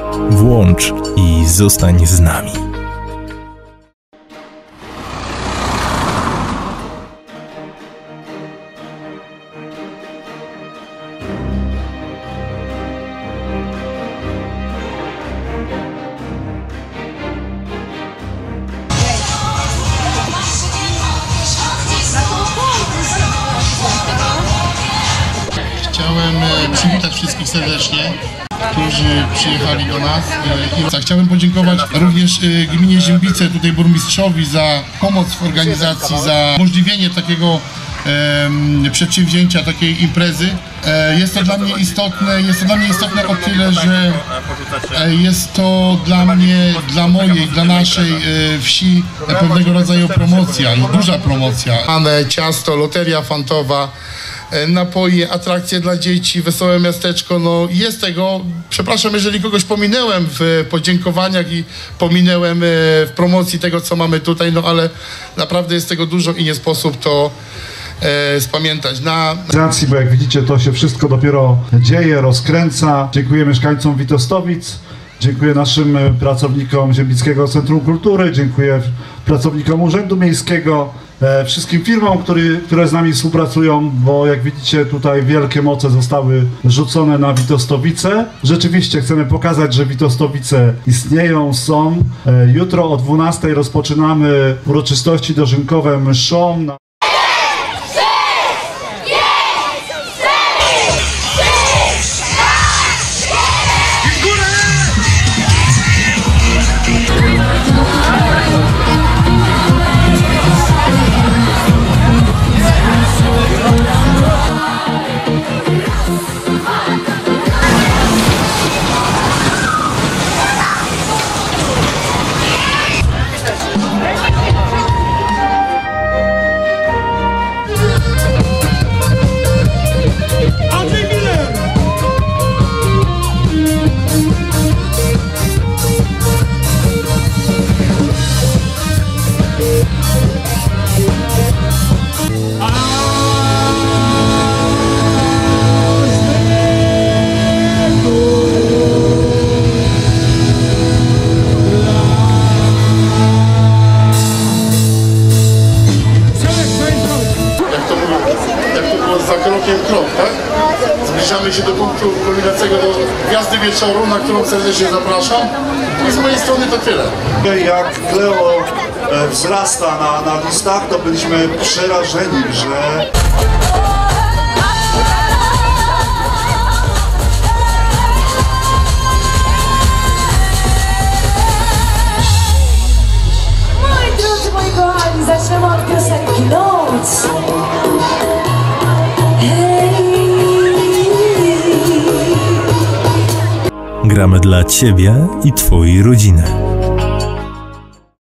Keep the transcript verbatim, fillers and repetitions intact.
Włącz i zostań z nami. Chciałem przywitać wszystkich serdecznie, którzy przyjechali do nas. I chciałem podziękować również gminie Ziębice, tutaj burmistrzowi za pomoc w organizacji, za umożliwienie takiego e, przedsięwzięcia, takiej imprezy. E, jest to dla mnie istotne, jest to dla mnie istotne o tyle, że e, jest to dla mnie, dla mojej, dla naszej e, wsi e, pewnego rodzaju promocja, duża promocja. Ciasto, loteria fantowa, napoje, atrakcje dla dzieci, wesołe miasteczko, no jest tego, przepraszam, jeżeli kogoś pominęłem w podziękowaniach i pominęłem w promocji tego, co mamy tutaj, no ale naprawdę jest tego dużo i nie sposób to e, spamiętać. Na... Bo jak widzicie, to się wszystko dopiero dzieje, rozkręca. Dziękuję mieszkańcom Witostowic, dziękuję naszym pracownikom Ziębickiego Centrum Kultury, dziękuję pracownikom Urzędu Miejskiego, wszystkim firmom, który, które z nami współpracują, bo jak widzicie tutaj wielkie moce zostały rzucone na Witostowice. Rzeczywiście chcemy pokazać, że Witostowice istnieją, są. Jutro o dwunastej rozpoczynamy uroczystości dożynkowe mszą. Za krokiem krok, tak? Zbliżamy się do punktu kulminacyjnego, do Gwiazdy Wieczoru, na którą serdecznie zapraszam. I z mojej strony to tyle. Jak Kleo wzrasta na, na listach, to byliśmy przerażeni, że... Moi drodzy, moi kochani, zaczynamy od piosenki Noc. Gramy dla Ciebie i Twojej rodziny.